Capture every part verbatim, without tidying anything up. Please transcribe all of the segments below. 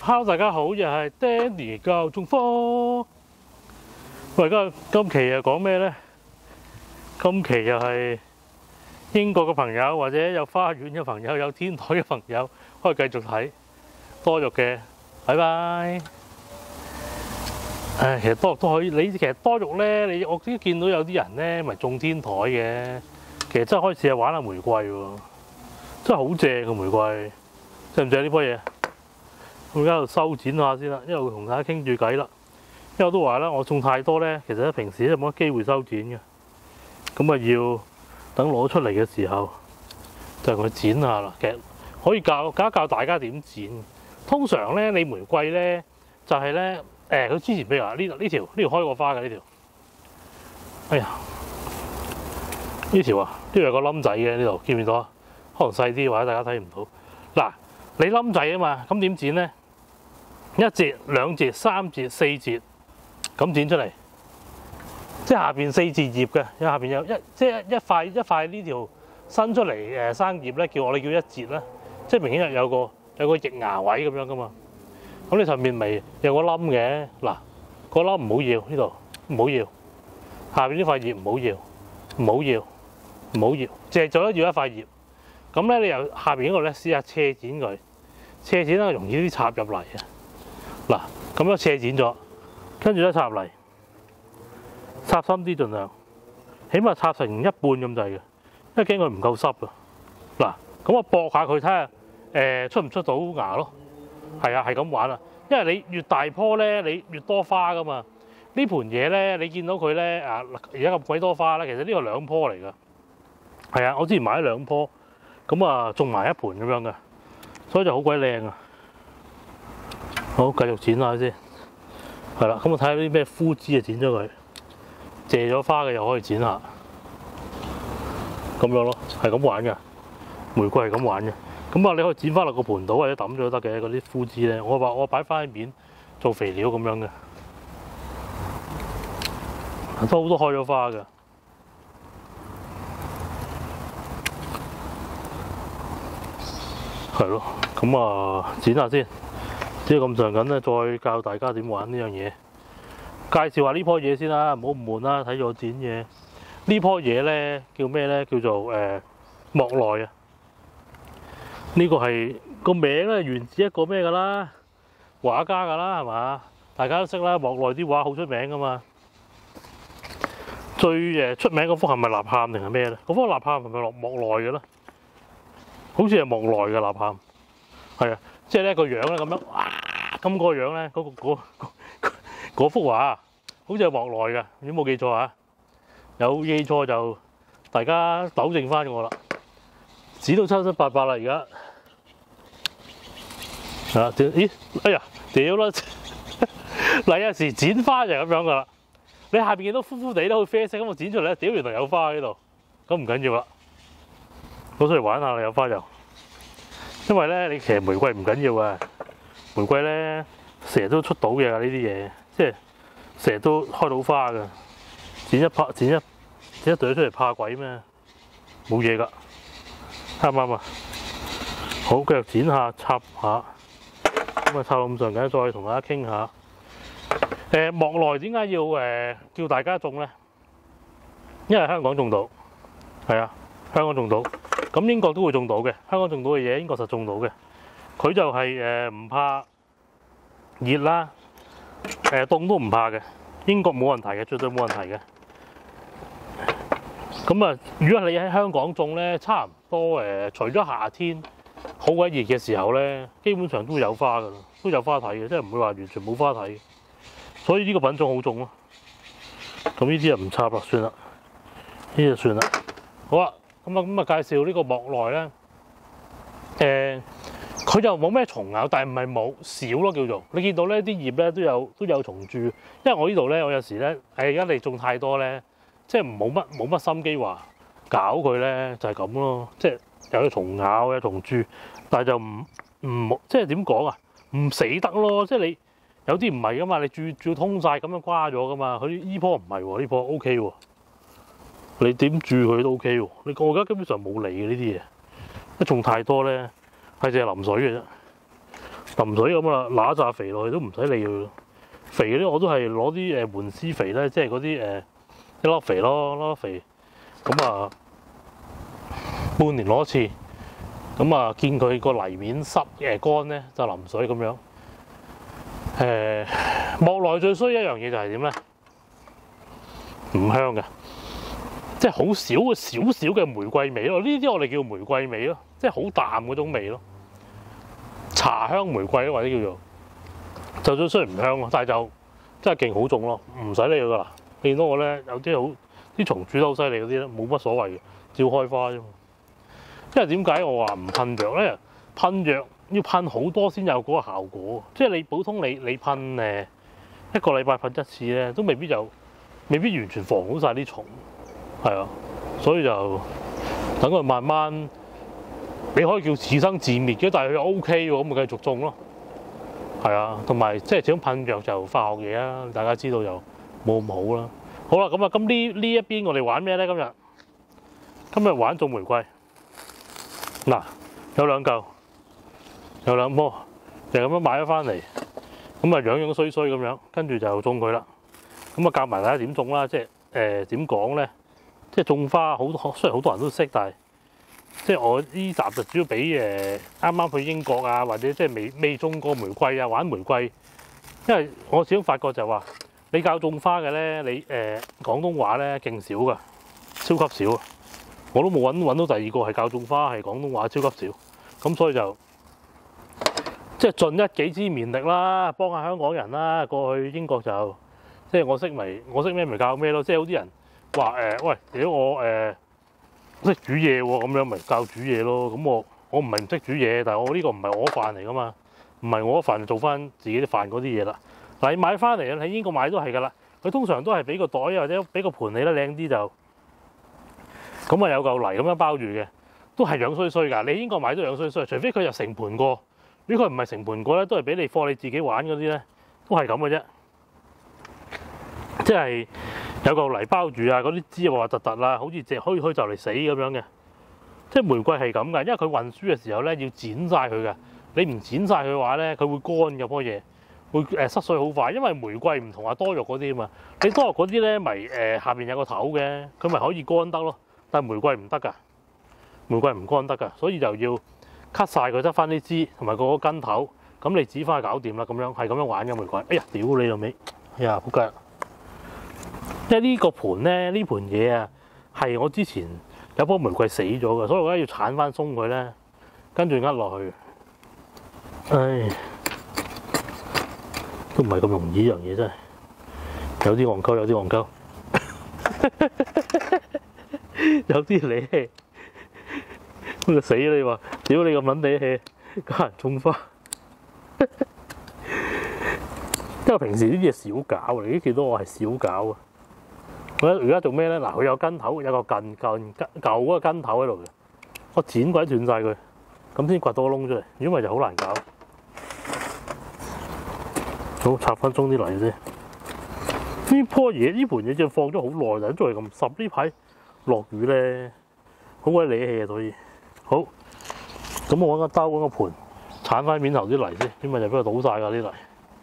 Hello， 大家好，又係 Danny 教種科。喂，今今期又講咩咧？今期又係英國嘅朋友，或者有花園嘅朋友，有天台嘅朋友，可以繼續睇多肉嘅。拜拜。唉，其實多肉都可以。你其實多肉咧，你我都見到有啲人咧，咪種天台嘅。其實真係可以試下玩下玫瑰喎，真係好正個玫瑰。正唔正呢棵嘢？我而家喺度修剪下先啦，因為會同大家傾住偈啦。因為我都話啦，我種太多咧，其實咧平時都冇乜機會修剪嘅。咁啊要等攞出嚟嘅時候，就同佢剪下啦。其實可以教教一教大家點剪。通常咧，你玫瑰咧就係咧誒，佢之前譬如話呢呢條呢條開過花嘅呢條。哎呀，呢條啊，呢度有個冧仔嘅呢度，見唔見到啊？可能細啲或者大家睇唔到。嗱，你冧仔啊嘛，咁點剪咧？一節、兩節、三節、四節咁剪出嚟，即係下邊四節葉嘅，下邊有一即係一塊一塊呢條伸出嚟誒生葉咧，叫我哋叫一節啦，即係明顯有個有個翼牙位咁樣噶嘛。咁你上面咪有個冧嘅，嗱個冧唔好要呢度，唔好要，下邊呢塊葉唔好要，唔好要，唔好要，淨係做得要一塊葉。咁咧你由下邊呢個咧試下斜剪佢，斜剪咧容易啲插入嚟嘅。嗱，咁樣斜剪咗，跟住咧插入嚟，插深啲盡量，起碼插成一半咁滯嘅，因為驚佢唔夠濕啊。嗱，咁我駁下佢睇下，誒出唔出到芽咯？係啊，係咁玩啊。因為你越大棵咧，你越多花噶嘛。呢盤嘢咧，你見到佢咧啊，而家咁鬼多花咧，其實呢個兩棵嚟㗎。係啊，我之前買咗兩棵，咁啊種埋一盤咁樣嘅，所以就好鬼靚啊。好，繼續剪下先，係啦。咁我睇下啲咩枯枝啊，剪咗佢，謝咗花嘅又可以剪下，咁樣咯，係咁玩嘅。玫瑰係咁玩嘅。咁啊，你可以剪翻落個盤度或者抌咗都得嘅嗰啲枯枝咧。我話我擺翻喺面做肥料咁樣嘅，都好多開咗花嘅。係咯，咁啊剪下先。即係咁上緊咧，再教大家點玩呢樣嘢。介紹下呢棵嘢先啦，唔好唔悶啦，睇住我剪嘢。呢棵嘢咧叫咩咧？叫做誒、呃、莫奈啊。呢、這個係個名咧源自一個咩㗎啦？畫家㗎啦，係嘛？大家都識啦，莫奈啲畫好出名㗎嘛。最誒出名嗰幅係咪吶喊定係咩咧？嗰幅吶喊係咪落莫奈嘅咧？好似係莫奈嘅吶喊，係啊。即係咧個樣咧咁樣，哇！咁個樣咧，嗰、嗰個嗰幅畫，好似係莫奈嘅，你冇記錯啊？有記錯就大家糾正翻我啦。剪到七七八八啦，而家啊，咦？哎呀，屌啦！嗱，有時剪花就係咁樣噶啦。你下邊見到枯枯地都好啡色，咁我剪出嚟咧，屌原來有花喺度，咁唔緊要啦，攞出嚟玩下啦，有花就。因為咧，你其實玫瑰唔緊要啊，玫瑰咧成日都出到嘅呢啲嘢，即係成日都開到花㗎。剪一拍，剪一剪一朵出嚟怕鬼咩？冇嘢㗎，啱唔啱啊？好，繼續剪下插下，咁啊插到咁上緊，再同大家傾下。誒莫奈點解要誒叫大家種咧？因為香港種到，係啊，香港種到。咁英國都會種到嘅，香港種到嘅嘢，英國實種到嘅。佢就係誒唔怕熱啦，誒凍都唔怕嘅。英國冇問題嘅，絕對冇問題嘅。咁啊，如果你喺香港種咧，差唔多誒，除咗夏天好鬼熱嘅時候咧，基本上都有花㗎啦，都有花睇嘅，即係唔會話完全冇花睇。所以呢個品種好種咯。咁呢啲就唔插啦，算啦，呢啲就算啦。好啊。咁啊，咁啊，介紹呢個莫奈咧，誒、呃，佢就冇咩蟲咬，但係唔係冇少咯，叫做你見到咧啲葉咧都有都有蟲蛀，因為我呢度咧，我有時咧，誒而家你種太多咧，即係冇乜冇乜心機話搞佢咧，就係咁咯，即係有蟲咬有蟲蛀，但係就唔唔即係點講啊？唔死得咯，即係你有啲唔係噶嘛，你蛀蛀通晒咁樣瓜咗噶嘛，佢呢棵唔係喎，呢棵 O K 喎。你點住佢都 OK 喎，你我而家基本上冇理嘅呢啲嘢，一種太多咧，係淨係淋水嘅啫。 淋水咁啦，揦紮肥落去都唔使理佢。肥嗰啲我都係攞啲誒門絲肥咧，即係嗰啲誒一粒肥咯，粒粒肥。咁啊，半年攞一次。咁啊，見佢個泥面濕誒乾咧，就淋水咁樣。誒，莫奈最衰一樣嘢就係點咧？唔香嘅，即係好少嘅少少嘅玫瑰味咯。呢啲我哋叫玫瑰味咯，即係好淡嗰種味咯。茶香玫瑰或者叫做，就最衰唔香咯，但係就真係勁好種咯，唔使理佢噶啦。見到我咧有啲好啲蟲蛀得好犀利嗰啲咧，冇乜所謂嘅，照開花啫嘛。因為點解我話唔噴藥咧？噴藥要噴好多先有嗰個效果，即係你普通你你噴誒一個禮拜噴一次咧，都未必有，未必完全防好晒啲蟲，係啊，所以就等佢慢慢，你可以叫自生自滅嘅，但係佢又 O K 喎，咁咪繼續種咯，係啊，同埋即係始終噴藥就化學嘢啊，大家知道就冇咁好啦。好啦，咁啊，咁呢呢一邊我哋玩咩咧？今日今日玩種玫瑰，嗱有兩嚿。有兩棵，就咁樣買咗翻嚟，咁啊樣樣衰衰咁樣，跟住就種佢啦。咁啊夾埋大家點種啦，即係誒點講咧？即係種花好多，雖然好多人都識，但係即係我呢集就主要俾誒啱啱去英國啊，或者即係未未種過玫瑰啊，玩玫瑰。因為我始終發覺就話，你教種花嘅咧，你誒、呃、廣東話咧勁少㗎，超級少。我都冇揾揾到第二個係教種花係廣東話超級少，咁所以就。即係盡一己之綿力啦，幫下香港人啦。過去英國就即係我識咪，我識咩咪教咩咯。即係有啲人話誒，喂，如果我誒識煮嘢喎，咁樣咪教煮嘢咯。咁我我唔係唔識煮嘢，但係我呢個唔係我飯嚟噶嘛，唔係我飯就做翻自己啲飯嗰啲嘢啦。嗱，你買翻嚟喺英國買都係㗎啦。佢通常都係俾個袋或者俾個盤你啦，靚啲就咁啊，有嚿泥咁樣包住嘅，都係樣衰衰㗎。你英國買都樣衰衰，除非佢有成盤過。如果佢唔係成盤過咧，都係俾你貨你自己玩嗰啲咧，都係咁嘅啫。即係有嚿泥包住啊，嗰啲枝核核突突啦，好似隻虛虛就嚟死咁樣嘅。即係玫瑰係咁嘅，因為佢運輸嘅時候咧要剪晒佢嘅。你唔剪晒佢嘅話咧，佢會乾嘅棵嘢，會誒失水好快。因為玫瑰唔同話多肉嗰啲啊嘛，你多肉嗰啲咧咪誒下邊有個頭嘅，佢咪可以乾得咯。但係玫瑰唔得㗎，玫瑰唔乾得㗎，所以就要。cut 晒佢，得翻啲枝同埋個根頭，咁你指翻去搞掂啦。咁樣係咁樣玩嘅玫瑰。哎呀，屌你老味！哎呀，仆街！因為呢個盤咧，呢盤嘢啊，係我之前有棵玫瑰死咗嘅，所以我而家要剷翻鬆佢咧，跟住呃落去。唉，都唔係咁容易，呢樣嘢真係有啲戇鳩，有啲戇鳩，有啲你。咁就死你話，屌你咁撚地氣，教人種花。因為平時呢啲嘢少搞，你見到我係少搞啊。我而家做咩咧？嗱，佢有根頭，有個近近舊嗰個根頭喺度嘅，我剪鬼斷晒佢，咁先掘到個窿出嚟。如果唔係就好難搞。好，插翻鬆啲泥先。呢棵嘢呢盤嘢就放咗好耐，就都係咁濕。呢排落雨咧，好鬼理氣啊，所以。好，咁我揾個兜揾個盤鏟翻面頭啲泥先，因為就俾佢倒晒㗎啲泥，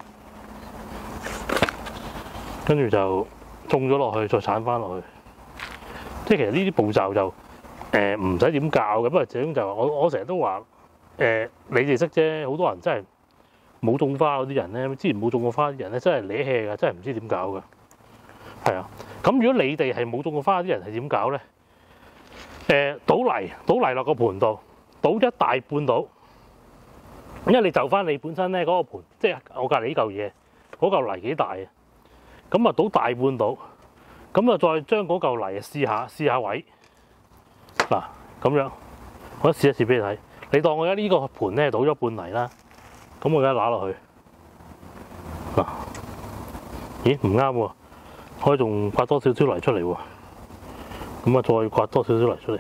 跟住就種咗落去，再鏟翻落去。即係其實呢啲步驟就誒唔使點教嘅，不過始終就我我成日都話誒、呃、你哋識啫，好多人真係冇種花嗰啲人咧，之前冇種過花啲人咧，真係理氣㗎，真係唔知點搞㗎。係啊，咁如果你哋係冇種過花啲人係點搞咧？誒倒泥，倒泥落個盤度，倒一大半度，因為你就翻你本身咧嗰個盤，即係我隔離呢嚿嘢，嗰嚿泥幾大啊？咁啊倒大半度，咁啊再將嗰嚿泥試下試下位，嗱咁樣，我試一試俾你睇。你當我而家呢個盤咧倒咗半泥啦，咁我而家揦落去，嗱，咦唔啱喎，可以仲刮多少少泥出嚟喎。咁啊，再刮多少少泥出嚟，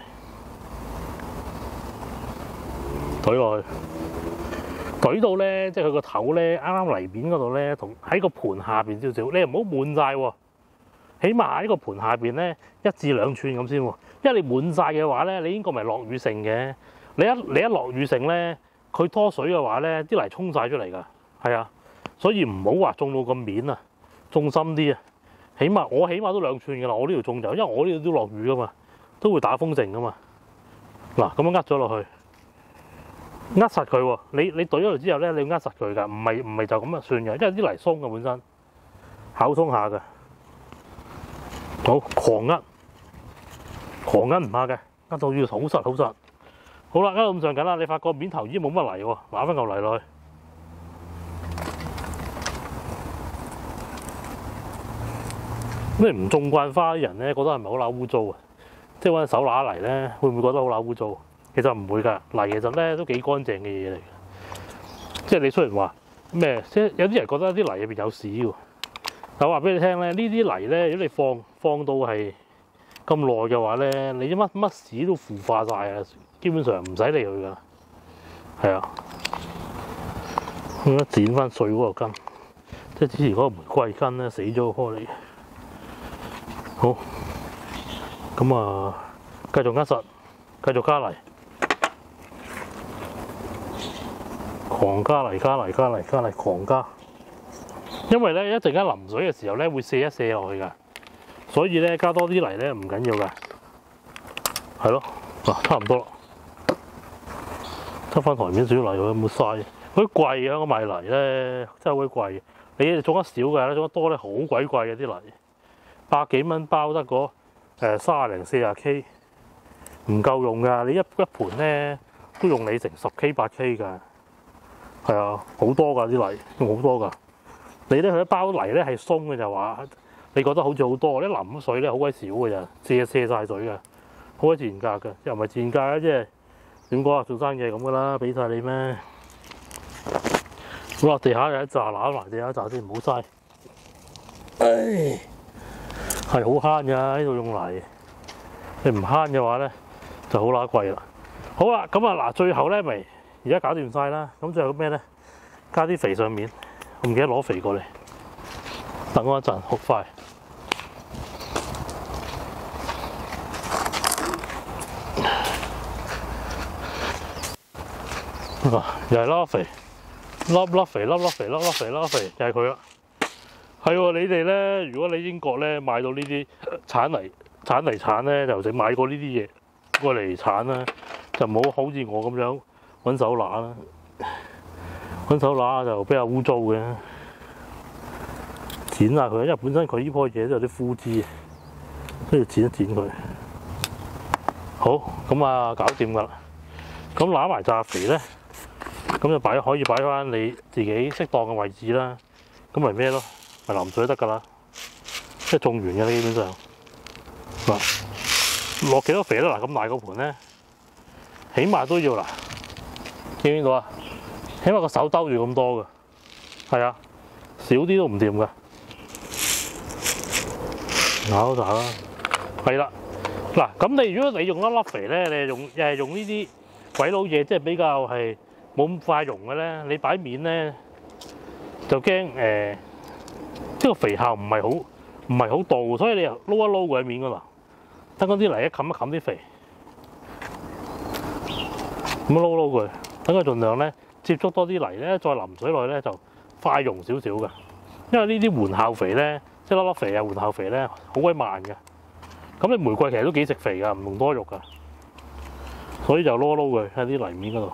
懟落去，懟到咧，即係佢個頭咧，啱啱泥面嗰度咧，同喺個盤下邊少少，你唔好滿晒喎，起碼喺個盤下邊咧一至兩寸咁先喎，因為你滿晒嘅話咧，你應該咪落雨性嘅，你一你一落雨性咧， 佢拖水嘅話咧，啲泥沖晒出嚟㗎，係啊，所以唔好話種到咁面啊，種深啲啊，起碼我起碼都兩寸㗎啦，我呢度種就，因為我呢度都落雨㗎嘛，都會打風靜㗎嘛。嗱，咁樣呃咗落去，呃實佢喎，你你懟咗落之後咧，你要呃實佢㗎，唔係唔係就咁就算嘅，因為啲泥鬆嘅本身，考鬆下嘅，好狂呃，狂呃唔怕嘅，呃到要好實好實。好啦，呃到咁上緊啦，你發覺面頭已經冇乜泥喎，揦翻嚿泥落去。咩唔種慣花啲人咧，覺得係咪好乸污糟啊？即係揾手揦泥咧，會唔會覺得好乸污糟？其實唔會㗎，泥其實咧都幾乾淨嘅嘢嚟嘅。即係你雖然話咩，即係有啲人覺得啲泥入邊有屎喎。但我話俾你聽咧，呢啲泥咧，如果你放放到係咁耐嘅話咧，你乜乜屎都腐化晒啊！基本上唔使理佢㗎，係啊。咁樣剪翻碎嗰個根，即係之前嗰個玫瑰根咧死咗個顆嚟。好，咁啊，繼續呃實，繼續加泥，狂加泥、加泥、加泥、加泥，狂加。因為咧一陣間淋水嘅時候咧會瀉一瀉落去㗎，所以咧加多啲泥咧唔緊要㗎，係咯，嗱差唔多啦，執翻台面少泥佢有冇嘥？佢貴啊！我賣泥咧真係好鬼貴，你哋種得少㗎，種得多咧好鬼貴嘅啲泥，百幾蚊包得個誒三十零四十 K， 唔夠用㗎，你一一盤咧都用你成十 K 八 K 㗎，係啊，好多㗎啲泥，用好多㗎。你咧佢一包泥咧係鬆嘅就話，你覺得好似好多，一淋水咧好鬼少嘅咋，瀉瀉曬水嘅，好鬼自然價嘅，又唔係自然價啊，即係點講啊？做生意係咁噶啦，俾晒你咩？好啦，地下有一紮攬埋地下一紮先，唔好嘥。唉，係好慳㗎，呢度用泥。你唔慳嘅話咧，就好乸貴啦。好啦，咁啊嗱，最後咧咪而家搞掂晒啦。咁最後咩咧？加啲肥上面。我唔記得攞肥過嚟，等我一陣，好快。啊，又係撈肥，撈撈肥，撈撈肥，撈撈肥，撈肥，就係佢啦。係喎，你哋咧，如果你英國咧買到呢啲鏟泥、鏟泥鏟咧，就淨買過呢啲嘢過嚟鏟啦，就唔好好似我咁樣揾手揦啦。揾手揦就比較污糟嘅，剪下佢，因為本身佢呢棵嘢都有啲枯枝，都要剪一剪佢。好，咁啊搞掂㗎啦。咁揦埋紮肥咧，咁就擺可以擺翻你自己適當嘅位置啦。咁咪咩咯？咪淋水得㗎啦，即係種完嘅基本上。嗱，落幾多肥咧？嗱，咁大個盤咧，起碼都要嗱，見唔見到啊？起碼個手兜住咁多㗎，係啊，少啲都唔掂㗎。搞大啦，係啦。嗱，咁你如果你用粒粒肥咧，你係用又係用呢啲鬼佬嘢，即係比較係冇咁快溶嘅咧，你擺面咧就驚誒，即係個肥效唔係好唔係好到，所以你又撈一撈佢喺面嗰度，等嗰啲泥一冚一冚啲肥，咁樣撈撈佢，等佢盡量咧。接觸多啲泥咧，再淋水落去咧就快溶少少嘅。因為呢啲緩效肥咧，即係粒粒肥啊，緩效肥咧好鬼慢嘅。咁你玫瑰其實都幾食肥㗎，唔用多肉㗎，所以就撈撈佢喺啲泥面嗰度。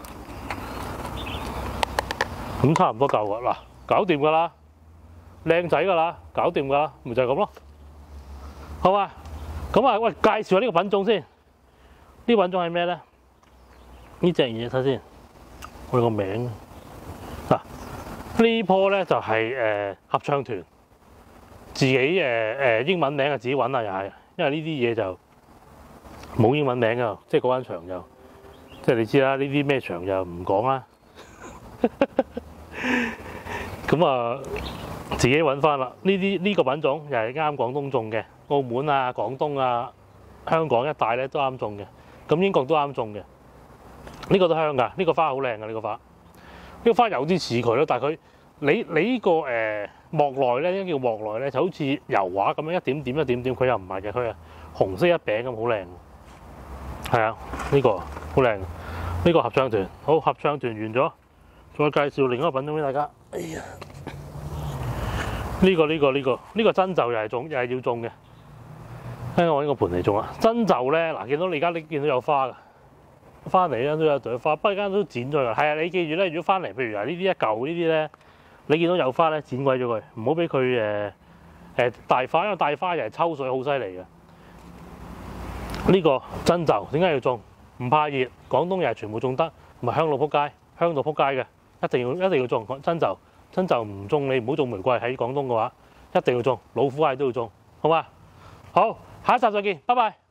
咁差唔多夠㗎嗱，搞掂㗎啦，靚仔㗎啦，搞掂㗎啦，咪就係咁咯。好嘛？咁啊，喂，介紹下呢個品種先。呢個品種係咩咧？呢隻嘢睇先。我哋個名嗱，呢棵咧就係誒合唱團自己誒誒英文名啊，自己揾啊又係，因為呢啲嘢就冇英文名㗎，即係嗰間場就即係你知啦，呢啲咩場就唔講啦。咁啊，自己揾翻啦。呢啲呢個品種又係啱廣東種嘅，澳門啊、廣東啊、香港一帶咧都啱種嘅，咁英國都啱種嘅。呢個都香㗎，呢個花好靚㗎，呢個花。呢個花有啲似佢咯，但係佢你你呢個誒莫內咧，應該叫莫內咧，就好似油畫咁樣一點點一點點，佢又唔係嘅，佢係紅色一餅咁好靚。係啊，呢個好靚。 呢個合唱團，好，合唱團完咗，再介紹另一個品種俾大家。哎呀，呢個呢個呢個呢個真就又係種，又係要種嘅。聽我呢個盤嚟種啊！真就咧，嗱，見到你而家你見到有花㗎，翻嚟咧都有朵花，不過間都剪咗㗎。係啊，你記住咧，如果翻嚟，譬如話呢啲一嚿呢啲咧，你見到有花咧，剪鬼咗佢，唔好俾佢誒誒大花，因為大花又係抽水好犀利嘅。呢個真就點解要種？唔怕熱，廣東又係全部種得，唔係香到撲街，香到撲街嘅，一定要一定要種真就，真就唔種你唔好種玫瑰喺廣東嘅話，一定要種，老虎蟹都要種，好嘛？好，下一集再見，拜拜。